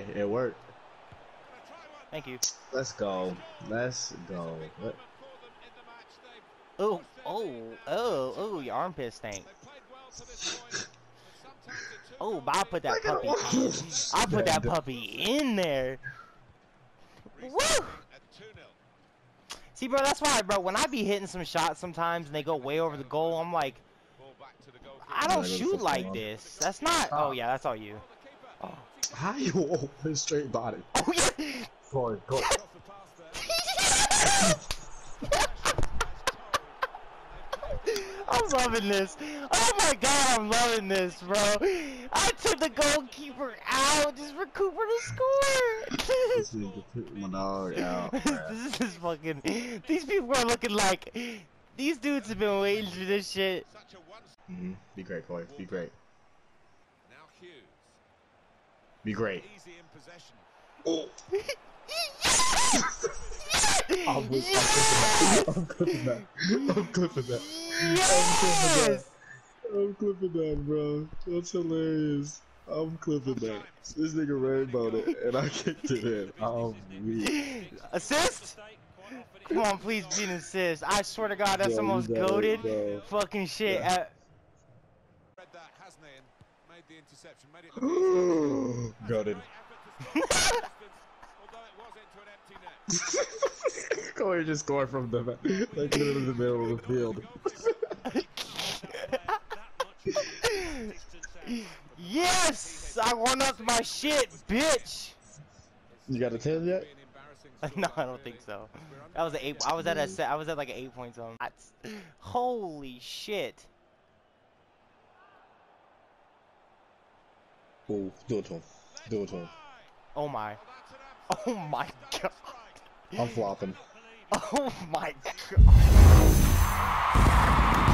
Hey, it worked. Thank you. Let's go. Let's go. Oh, your armpit stank. Oh, but I'll put that puppy in. I'll put that puppy in there. Woo! See, bro, that's why, bro, when I be hitting some shots sometimes and they go way over the goal, I'm like, I don't shoot like this. That's not. Oh, yeah, that's all you. Oh. How you open straight body? Oh, yeah. Go on. I'm loving this. Oh my god, I'm loving this, bro. I took the goalkeeper out just for Cooper to score. This nigga took my dog out. This is fucking. These people are looking like. These dudes have been waiting for this shit. Be great, Corey. Be great. Be great. Oh. I'm clipping that. I'm clipping that. Yes! I'm clipping that, bro. That's hilarious. I'm clipping that. This nigga rainbowed it, and I kicked it in. I'm weak. Assist? Come on, please be an assist. I swear to God, that's the most goated fucking shit. Yeah. Goated. Corey just scored from the like in the middle of the field. Yes, I won up my shit, bitch. You got a 10 yet? No, I don't think so. That was an 8. I was at a I was at like an 8 point zone. Holy shit. Oh, do it to him. Do it to him. Oh my. Oh my god. I'm flopping. Oh my god.